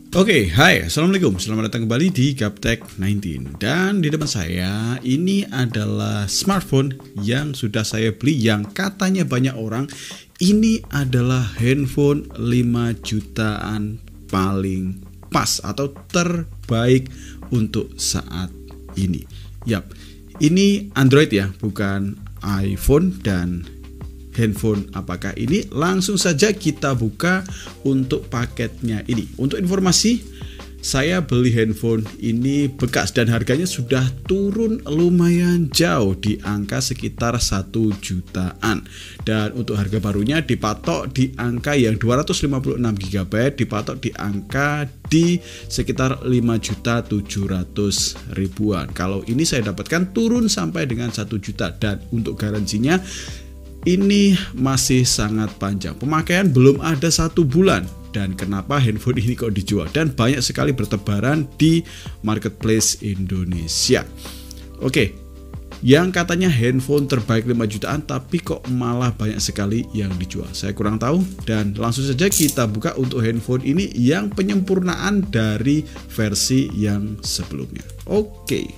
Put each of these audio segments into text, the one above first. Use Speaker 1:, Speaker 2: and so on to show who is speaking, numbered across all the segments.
Speaker 1: Oke, hai, assalamualaikum, selamat datang kembali di Gaptek 19. Dan di depan saya ini adalah smartphone yang sudah saya beli, yang katanya banyak orang ini adalah handphone 5 jutaan paling pas atau terbaik untuk saat ini. Yap, ini Android ya, bukan iPhone. Dan handphone apakah ini? Langsung saja kita buka untuk paketnya ini. Untuk informasi, saya beli handphone ini bekas dan harganya sudah turun lumayan jauh di angka sekitar 1 jutaan. Dan untuk harga barunya dipatok di angka yang 256 GB, dipatok di angka di sekitar 5.700.000-an. Kalau ini saya dapatkan turun sampai dengan 1 juta, dan untuk garansinya ini masih sangat panjang. Pemakaian belum ada 1 bulan. Dan kenapa handphone ini kok dijual? Dan banyak sekali bertebaran di marketplace Indonesia. Oke, yang katanya handphone terbaik 5 jutaan, tapi kok malah banyak sekali yang dijual. Saya kurang tahu. Dan langsung saja kita buka untuk handphone ini yang penyempurnaan dari versi yang sebelumnya. Oke.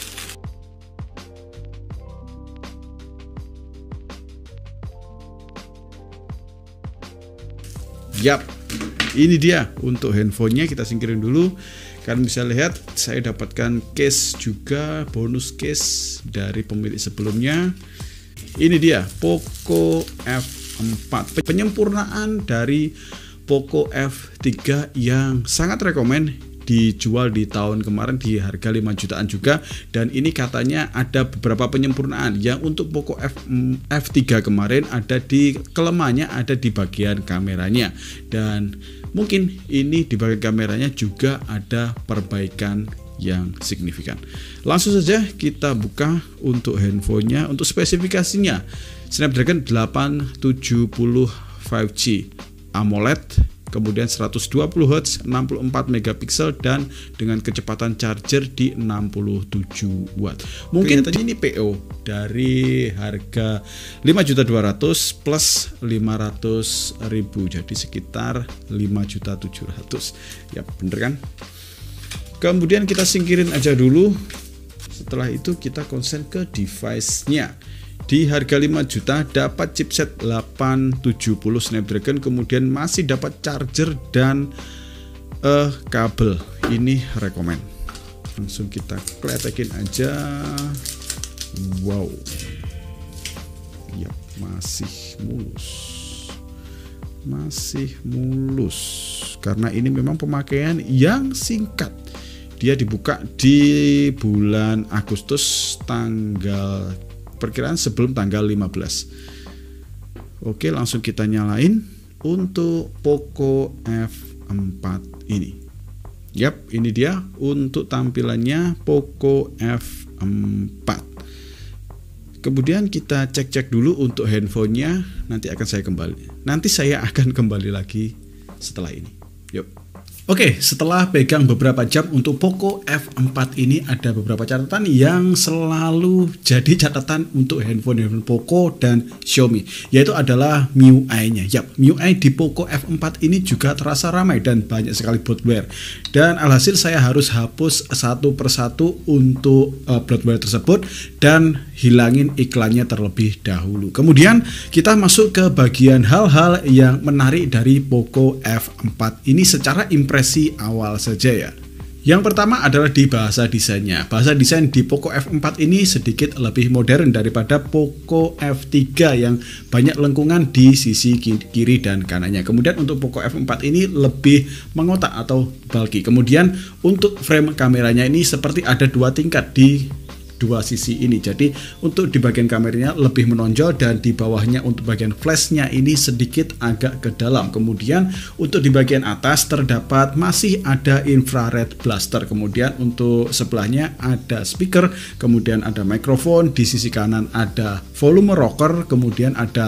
Speaker 1: Yap, ini dia untuk handphonenya. Kita singkirin dulu. Kalian bisa lihat saya dapatkan case juga, bonus case dari pemilik sebelumnya. Ini dia Poco F4, penyempurnaan dari Poco F3 yang sangat rekomen, dijual di tahun kemarin di harga 5 jutaan juga. Dan ini katanya ada beberapa penyempurnaan yang untuk Poco F3 kemarin ada di kelemahannya, ada di bagian kameranya. Dan mungkin ini di bagian kameranya juga ada perbaikan yang signifikan. Langsung saja kita buka untuk handphonenya. Untuk spesifikasinya, Snapdragon 870 5G AMOLED, kemudian 120 Hz, 64 megapiksel, dan dengan kecepatan charger di 67 Watt. Mungkin tadi ini PO dari harga 5.200.000 plus 500.000, jadi sekitar 5.700.000. Ya, bener kan? Kemudian kita singkirin aja dulu. Setelah itu kita konsen ke device-nya. Di harga 5 juta dapat chipset 870 Snapdragon, kemudian masih dapat charger dan kabel. Ini rekomen. Langsung kita kletekin aja. Wow. Ya, masih mulus. Masih mulus. Karena ini memang pemakaian yang singkat. Dia dibuka di bulan Agustus, tanggal perkiraan sebelum tanggal 15. Oke, langsung kita nyalain untuk Poco F4 ini. Yap, ini dia untuk tampilannya Poco F4. Kemudian kita cek-cek dulu untuk handphonenya. Nanti saya akan kembali lagi setelah ini. Yuk. Oke, setelah pegang beberapa jam untuk Poco F4 ini, ada beberapa catatan yang selalu jadi catatan untuk handphone Poco dan Xiaomi, yaitu adalah MIUI-nya. Yap, MIUI di Poco F4 ini juga terasa ramai dan banyak sekali bloatware. Dan alhasil saya harus hapus satu persatu untuk bloatware tersebut dan hilangin iklannya terlebih dahulu. Kemudian kita masuk ke bagian hal-hal yang menarik dari Poco F4 ini secara impresi awal saja ya. Yang pertama adalah di bahasa desainnya. Bahasa desain di Poco F4 ini sedikit lebih modern daripada Poco F3 yang banyak lengkungan di sisi kiri dan kanannya. Kemudian untuk Poco F4 ini lebih mengotak atau bulky. Kemudian untuk frame kameranya ini seperti ada 2 tingkat di dua sisi ini. Jadi untuk di bagian kameranya lebih menonjol, dan di bawahnya untuk bagian flashnya ini sedikit agak ke dalam. Kemudian untuk di bagian atas terdapat masih ada infrared blaster. Kemudian untuk sebelahnya ada speaker, kemudian ada mikrofon, di sisi kanan ada volume rocker, kemudian ada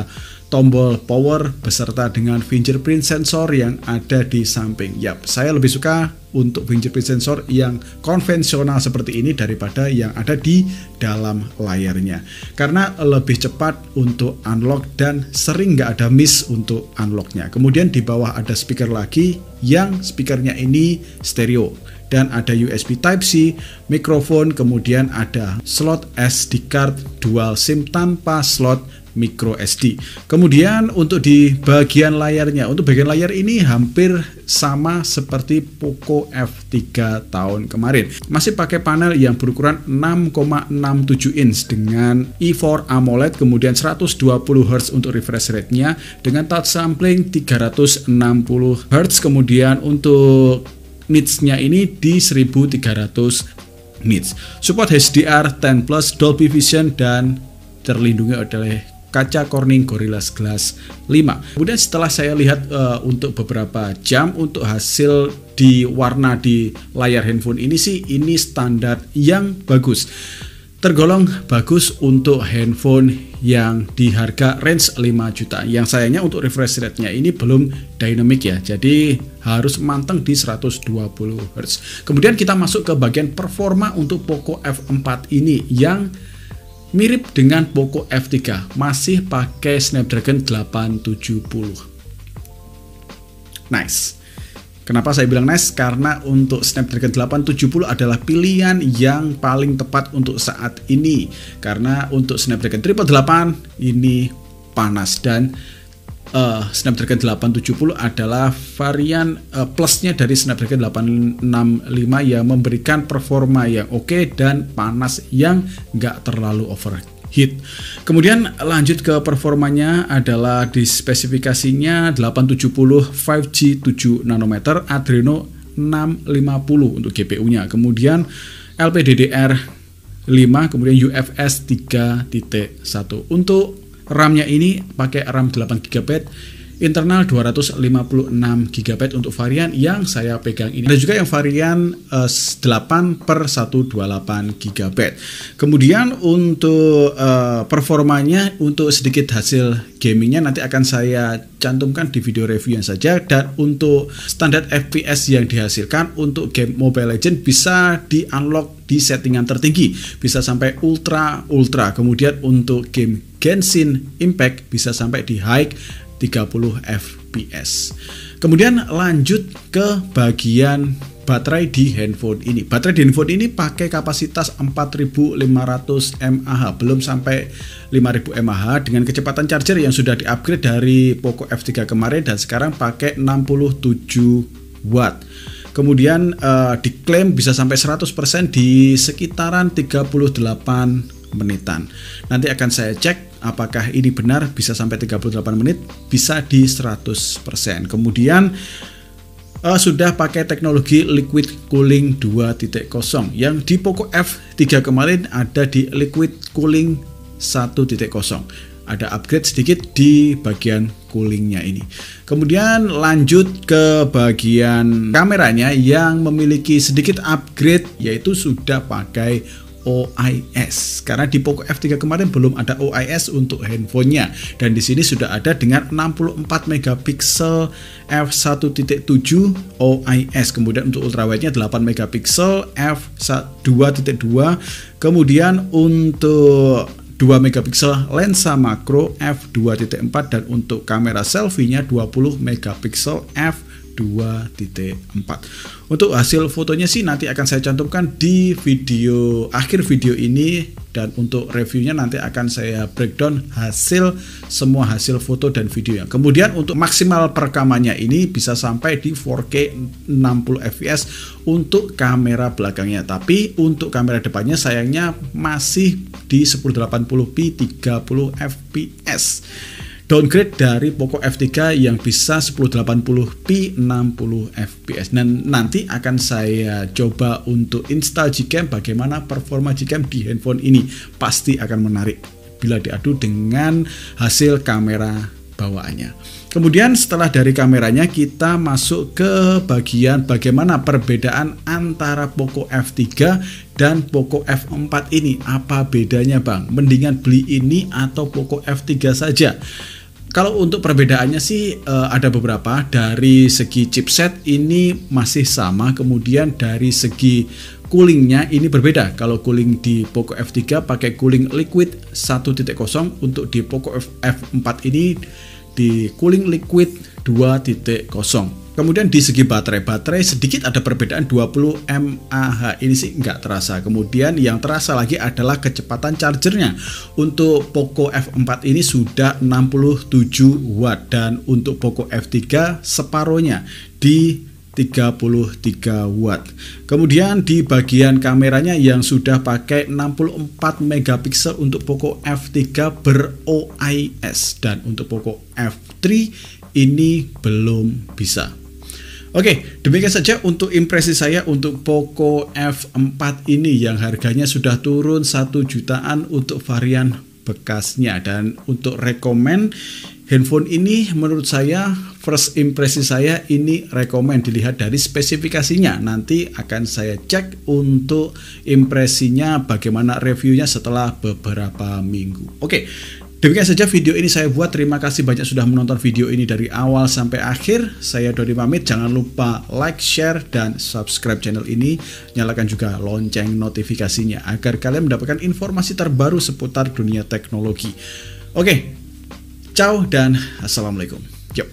Speaker 1: tombol power beserta dengan fingerprint sensor yang ada di samping. Yap, saya lebih suka untuk fingerprint sensor yang konvensional seperti ini daripada yang ada di dalam layarnya, karena lebih cepat untuk unlock dan sering nggak ada miss untuk unlocknya. Kemudian di bawah ada speaker lagi yang speakernya ini stereo dan ada USB Type-C, mikrofon, kemudian ada slot SD card dual SIM tanpa slot micro SD. Kemudian untuk di bagian layarnya, untuk bagian layar ini hampir sama seperti Poco F3 tahun kemarin. Masih pakai panel yang berukuran 6,67 inch dengan E4 AMOLED, kemudian 120 Hz untuk refresh rate-nya dengan touch sampling 360 Hz, kemudian untuk nits-nya ini di 1300 nits. Support HDR10+, Dolby Vision dan terlindungi oleh kaca Corning Gorilla Glass 5. Kemudian setelah saya lihat untuk beberapa jam untuk hasil di warna di layar handphone ini sih ini standar yang bagus. Tergolong bagus untuk handphone yang di harga range 5 juta. Yang sayangnya untuk refresh rate-nya ini belum dynamic ya. Jadi harus manteng di 120 Hz. Kemudian kita masuk ke bagian performa untuk Poco F4 ini yang mirip dengan Poco F3, masih pakai Snapdragon 870. Nice. Kenapa saya bilang nice? Karena untuk Snapdragon 870 adalah pilihan yang paling tepat untuk saat ini. Karena untuk Snapdragon 888 ini panas dan Snapdragon 870 adalah varian plusnya dari Snapdragon 865 yang memberikan performa yang oke dan panas yang nggak terlalu overheat. Kemudian lanjut ke performanya adalah di spesifikasinya 870 5G 7 nanometer Adreno 650 untuk GPU-nya. Kemudian LPDDR5, kemudian UFS 3.1. Untuk RAM-nya ini pakai RAM 8GB, internal 256 GB untuk varian yang saya pegang ini. Ada juga yang varian 8/128 GB. Kemudian untuk performanya, untuk sedikit hasil gamingnya nanti akan saya cantumkan di video reviewnya saja. Dan untuk standar FPS yang dihasilkan untuk game Mobile Legends bisa di unlock di settingan tertinggi, bisa sampai ultra. Kemudian untuk game Genshin Impact bisa sampai di high 30 fps. Kemudian lanjut ke bagian baterai di handphone ini. Baterai di handphone ini pakai kapasitas 4500 mAh, belum sampai 5000 mAh, dengan kecepatan charger yang sudah di-upgrade dari Poco F3 kemarin dan sekarang pakai 67 watt. Kemudian diklaim bisa sampai 100% di sekitaran 38 menitan. Nanti akan saya cek apakah ini benar bisa sampai 38 menit, bisa di 100%. Kemudian sudah pakai teknologi liquid cooling 2.0 yang di Poco F3 kemarin ada di liquid cooling 1.0. Ada upgrade sedikit di bagian coolingnya ini. Kemudian lanjut ke bagian kameranya yang memiliki sedikit upgrade, yaitu sudah pakai OIS. Karena di Poco F3 kemarin belum ada OIS untuk handphonenya, dan di sini sudah ada dengan 64 megapiksel f1.7 OIS. Kemudian untuk ultrawide-nya 8 megapiksel f2.2. Kemudian untuk 2 megapiksel lensa makro f2.4 dan untuk kamera selfie-nya 20 megapiksel f2.4. Untuk hasil fotonya sih nanti akan saya cantumkan di video akhir video ini, dan untuk reviewnya nanti akan saya breakdown semua hasil foto dan videonya. Kemudian untuk maksimal perekamannya ini bisa sampai di 4K 60 fps untuk kamera belakangnya, tapi untuk kamera depannya sayangnya masih di 1080p 30 fps. Downgrade dari Poco F3 yang bisa 1080p 60 fps. Dan nanti akan saya coba untuk install Gcam, bagaimana performa Gcam di handphone ini. Pasti akan menarik bila diadu dengan hasil kamera bawaannya. Kemudian setelah dari kameranya kita masuk ke bagian bagaimana perbedaan antara Poco F3 dan Poco F4 ini. Apa bedanya bang? Mendingan beli ini atau Poco F3 saja? Kalau untuk perbedaannya sih ada beberapa. Dari segi chipset ini masih sama, kemudian dari segi coolingnya ini berbeda. Kalau cooling di Poco F3 pakai cooling liquid 1.0, untuk di Poco F4 ini di cooling liquid 2.0. Kemudian di segi baterai sedikit ada perbedaan 20 mAh, ini sih nggak terasa. Kemudian yang terasa lagi adalah kecepatan chargernya. Untuk Poco F4 ini sudah 67 watt dan untuk Poco F3 separohnya di 33 watt. Kemudian di bagian kameranya yang sudah pakai 64 megapiksel untuk Poco F3 ber-OIS, dan untuk Poco F3 ini belum bisa. Oke, demikian saja untuk impresi saya untuk Poco F4 ini yang harganya sudah turun 1 jutaan untuk varian bekasnya. Dan untuk rekomen handphone ini, menurut saya first impresi saya ini rekomen dilihat dari spesifikasinya. Nanti akan saya cek untuk impresinya bagaimana reviewnya setelah beberapa minggu. Oke, demikian saja video ini saya buat. Terima kasih banyak sudah menonton video ini dari awal sampai akhir. Saya Dodi pamit. Jangan lupa like, share, dan subscribe channel ini. Nyalakan juga lonceng notifikasinya agar kalian mendapatkan informasi terbaru seputar dunia teknologi. Oke, ciao dan assalamualaikum. Yuk.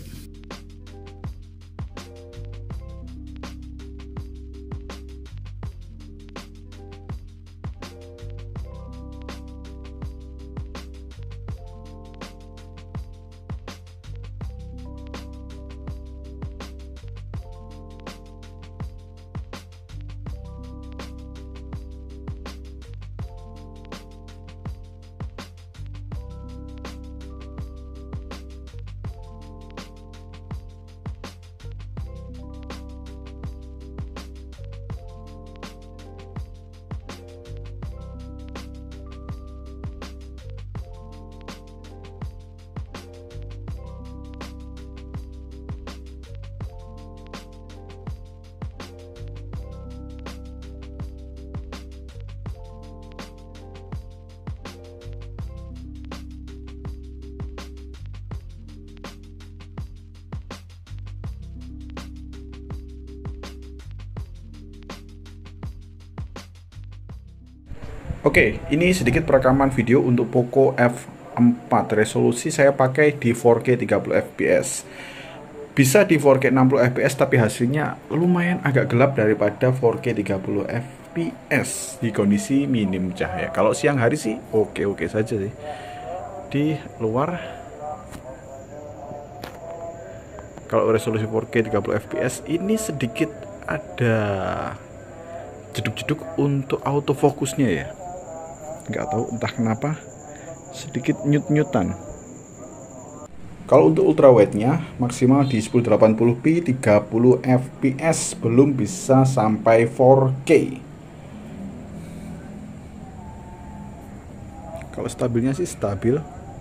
Speaker 1: Oke, ini sedikit perekaman video untuk Poco F4. Resolusi saya pakai di 4K 30 fps. Bisa di 4K 60 fps, tapi hasilnya lumayan agak gelap daripada 4K 30 fps di kondisi minim cahaya. Kalau siang hari sih oke-oke saja sih. Di luar, kalau resolusi 4K 30 fps ini sedikit ada jeduk-jeduk untuk autofokusnya ya. Nggak tahu entah kenapa sedikit nyut-nyutan. Kalau untuk ultrawide-nya maksimal di 1080p 30 fps, belum bisa sampai 4K. Kalau stabilnya sih stabil.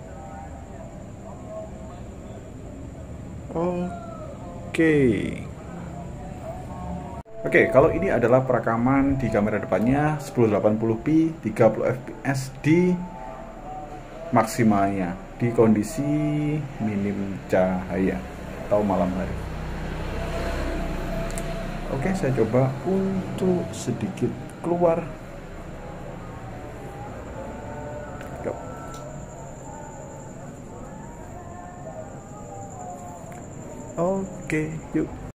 Speaker 1: Oke, kalau ini adalah perekaman di kamera depannya 1080p 30 fps di maksimalnya di kondisi minim cahaya atau malam hari. Oke, saya coba untuk sedikit keluar. Oke, yuk.